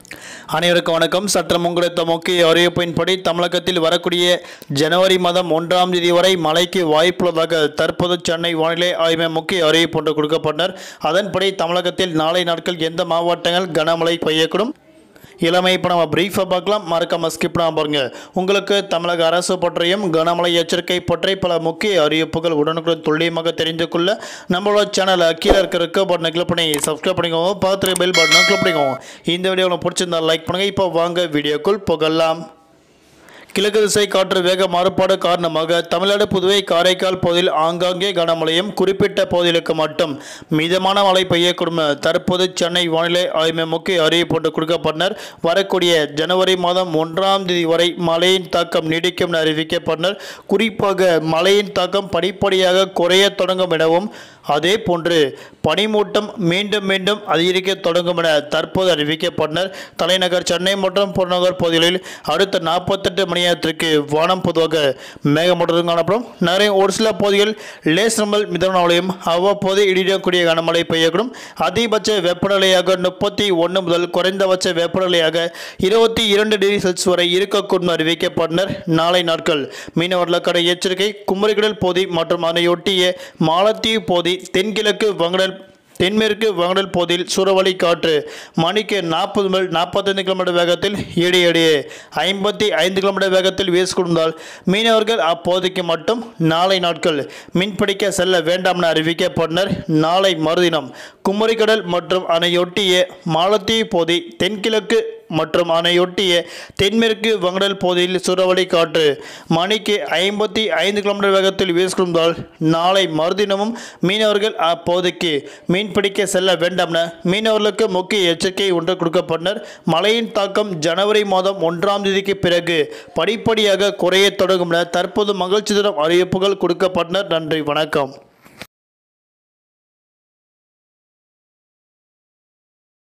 அனைவருக்கும் வணக்கம். சற்றம் உங்களுக்கு முக்கிய அறிவிப்பின்படி தமிழகத்தில் வரக்கூடிய ஜனவரி மாதம் 1ஆம் தேதி வரை மழைக்கு வாய்ப்புள்ளதாக தற்போது சென்னை வானிலை ஆய்வு மையம் முக்கிய அறிவிப்பு ஒன்று கொடுக்கப்பட்டனர். அதன்படி தமிழகத்தில் நாளை நாட்கள் எந்த மாவட்டங்கள் கனமழை பெய்யக்கூடும் இளமை இப்போ நம்ம பிரீஃபாக பார்க்கலாம். மறக்காம ஸ்கிப் பண்ணாமல் பாருங்க. உங்களுக்கு தமிழக அரசு பற்றியும் கனமழை எச்சரிக்கை பற்றி பல முக்கிய அறிவிப்புகள் உடனுக்குடன் துல்லியமாக தெரிந்து கொள்ள நம்மளோட சேனலை கீழே இருக்க பட்டனை கிளிக் பண்ணி சப்ஸ்கிரைப் பண்ணிக்கோங்க. பக்கத்தில் பெல் பட்டனை கிளிக் பண்ணிக்கோங்க. இந்த வீடியோ உங்களுக்கு பிடிச்சிருந்தா லைக் பண்ணுங்கள். இப்போ வாங்க வீடியோக்குள் போகலாம். கிழக்கு திசை காற்று வேக மாறுபாடு காரணமாக தமிழ்நாடு, புதுவை, காரைக்கால் பகுதியில் ஆங்காங்கே கனமழையும் குறிப்பிட்ட பகுதிகளுக்கு மட்டும் மிதமான மழை பெய்யக்கூடும். தற்போது சென்னை வானிலை ஆய்வு மையம் முக்கிய அறிவிப்பு ஒன்று கொடுக்கப்பட்டனர். வரக்கூடிய ஜனவரி மாதம் 1ஆம் தேதி வரை மழையின் தாக்கம் நீடிக்கும் என அறிவிக்கப்பட்டனர். குறிப்பாக மழையின் தாக்கம் படிப்படியாக குறைய தொடங்கும் எனவும் அதே போன்று பனிமூட்டம் மீண்டும் மீண்டும் அதிகரிக்க தொடங்கும் என தற்போது அறிவிக்கப்பட்டனர். தலைநகர் சென்னை மற்றும் புறநகர் பகுதிகளில் அடுத்த 48 மணி நேரத்திற்கு வானம் பொதுவாக மேகமூட்டத்துடன் காணப்படும். நகரின் ஒரு சில பகுதிகள் லேசான முதல் மிதமான மழையும் அவ்வப்போது இடியக்கூடிய கனமழை பெய்யக்கூடும். அதிகபட்ச வெப்பநிலையாக 31 முதல் குறைந்தபட்ச வெப்பநிலையாக 22 டிகிரி செல்சியஸ் வரை இருக்கக்கூடும் அறிவிக்கப்பட்டனர். நாளை நாட்கள் மீனவர்களுக்கான எச்சரிக்கை. குமரிக்கடல் பகுதி மற்றும் அதனையொட்டிய மாலத்தீவு பகுதி, தென்கிழக்கு தென்மேற்கு வங்கடல் பகுதியில் சூறாவளி காற்று மணிக்கு 40 முதல் 45 கிலோமீட்டர் வேகத்தில் இடையிடையே 55 கிலோமீட்டர் வேகத்தில் வீசிக்கொண்டால் மீனவர்கள் அப்பகுதிக்கு மட்டும் நாளை நாட்கள் மீன்பிடிக்க செல்ல வேண்டாம் என அறிவிக்கப்பட்டனர். நாளை மறுதினம் குமரிக்கடல் மற்றும் அதனையொட்டிய மாலத்தீவு பகுதி, தென்கிழக்கு மற்றும் அதனையொட்டிய தென்மேற்கு வங்கடல் பகுதியில் சூறாவளி காற்று மணிக்கு 55 கிலோமீட்டர் வேகத்தில் வீசிக்கொண்டால் நாளை மறுதினமும் மீனவர்கள் அப்பகுதிக்கு மீன்பிடிக்க செல்ல வேண்டாம் என மீனவர்களுக்கு முக்கிய எச்சரிக்கை ஒன்று கொடுக்கப்பட்டனர். மழையின் தாக்கம் ஜனவரி மாதம் 1ஆம் தேதிக்கு பிறகு படிப்படியாக குறைய தொடங்கும் என தற்போது மகிழ்ச்சி தரும் அறிவிப்புகள் கொடுக்கப்பட்டனர். நன்றி, வணக்கம்.